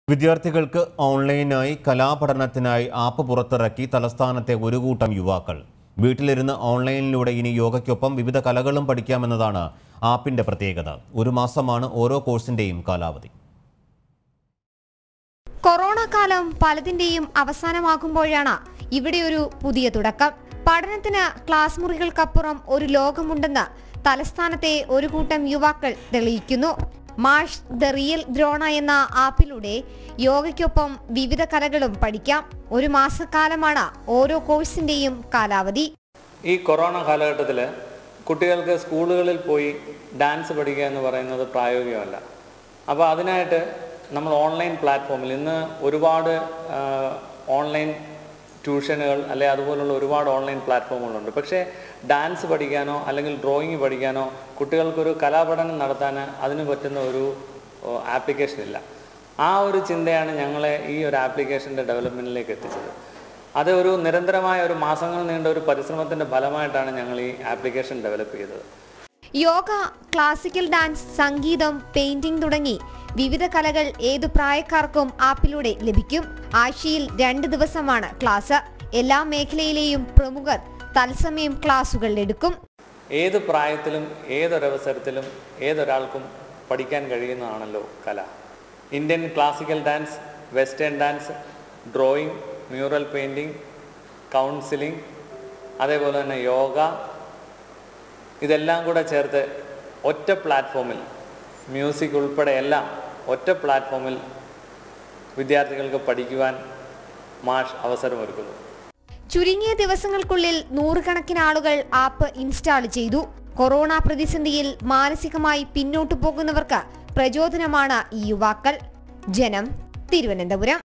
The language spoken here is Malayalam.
വിദ്യാർത്ഥികൾക്ക് ഓൺലൈനായി കലാപഠനത്തിനായി ആപ്പ് പുറത്തിറക്കി തലസ്ഥാനത്തെ ഒരു കൂട്ടം യുവാക്കൾ. വീട്ടിലിരുന്ന് ഓൺലൈനിലൂടെ ഇനി യോഗയ്ക്കൊപ്പം വിവിധ കലകളും പഠിക്കാമെന്നതാണ് ആപ്പിന്റെ പ്രത്യേകത. ഒരു മാസമാണ് ഓരോ കോഴ്സിന്റെയും കാലാവധി. കൊറോണ കാലം പലതിന്റെയും അവസാനമാകുമ്പോഴാണ് ഇവിടെ ഒരു പുതിയ തുടക്കം. പഠനത്തിന് ക്ലാസ് മുറികൾക്കപ്പുറം ഒരു ലോകമുണ്ടെന്ന് തലസ്ഥാനത്തെ ഒരു കൂട്ടം യുവാക്കൾ തെളിയിക്കുന്നു. മാഷ് ദ റിയൽ ദ്രോണ എന്ന ആപ്പിലൂടെ യോഗയ്ക്കൊപ്പം വിവിധ കലകളും പഠിക്കാം. ഒരു മാസക്കാലമാണ് ഓരോ കോഴ്സിന്റെയും കാലാവധി. ഈ കൊറോണ കാലഘട്ടത്തിൽ കുട്ടികൾക്ക് സ്കൂളുകളിൽ പോയി ഡാൻസ് പഠിക്കുക എന്ന് പറയുന്നത് പ്രായോഗികമല്ല. അപ്പോൾ അതിനായിട്ട് നമ്മൾ ഓൺലൈൻ പ്ലാറ്റ്ഫോമിൽ ഇന്ന് ഒരുപാട് ഓൺലൈൻ ട്യൂഷനുകൾ അല്ലെ അതുപോലുള്ള ഒരുപാട് ഓൺലൈൻ പ്ലാറ്റ്ഫോമുകളുണ്ട്. പക്ഷേ ഡാൻസ് പഠിക്കാനോ അല്ലെങ്കിൽ ഡ്രോയിങ് പഠിക്കാനോ കുട്ടികൾക്കൊരു കലാപഠനം നടത്താൻ അതിന് പറ്റുന്ന ഒരു ആപ്ലിക്കേഷൻ ഇല്ല. ആ ഒരു ചിന്തയാണ് ഞങ്ങളെ ഈ ഒരു ആപ്ലിക്കേഷൻ്റെ ഡെവലപ്മെൻറ്റിലേക്ക് എത്തിച്ചത്. അത് ഒരു നിരന്തരമായ ഒരു മാസങ്ങൾ നീണ്ട ഒരു പരിശ്രമത്തിൻ്റെ ഫലമായിട്ടാണ് ഞങ്ങൾ ഈ ആപ്ലിക്കേഷൻ ഡെവലപ്പ് ചെയ്തത്. യോഗ, ക്ലാസിക്കൽ ഡാൻസ്, സംഗീതം, പെയിന്റിംഗ് തുടങ്ങി വിവിധ കലകൾ ഏതു പ്രായക്കാർക്കും ആപ്പിലൂടെ ലഭിക്കും. ആഴ്ചയിൽ 2 ദിവസമാണ് ക്ലാസ്. എല്ലാ മേഖലയിലെയും പ്രമുഖർ തത്സമയം ക്ലാസുകൾ എടുക്കും. ഏത് പ്രായത്തിലും ഏതൊരവസരത്തിലും ഏതൊരാൾക്കും പഠിക്കാൻ കഴിയുന്നതാണല്ലോ കല. Indian classical dance, western dance, drawing, mural painting, counselling, അതേപോലെ തന്നെ യോഗ, ഇതെല്ലാം കൂടെ ചേർത്ത് ഒറ്റ പ്ലാറ്റ്ഫോമിൽ മ്യൂസിക് ഉൾപ്പെടെ എല്ലാം ഒറ്റ പ്ലാറ്റ്ഫോമിൽ വിദ്യാർത്ഥികൾക്ക് പഠിക്കുവാൻ മാഷ് അവസരമൊരുക്കുന്നു. ചുരുങ്ങിയ ദിവസങ്ങൾക്കുള്ളിൽ 100 കണക്കിന് ആളുകൾ ആപ്പ് ഇൻസ്റ്റാൾ ചെയ്തു. കൊറോണ പ്രതിസന്ധിയിൽ മാനസികമായി പിന്നോട്ടു പോകുന്നവർക്ക് പ്രചോദനമാണ് ഈ യുവാക്കൾ. ജനം, തിരുവനന്തപുരം.